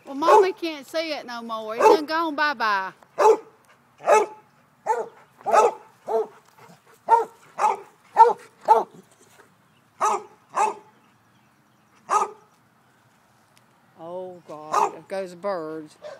Well, Mommy can't see it no more. It's done gone bye-bye. Oh, God. There goes birds.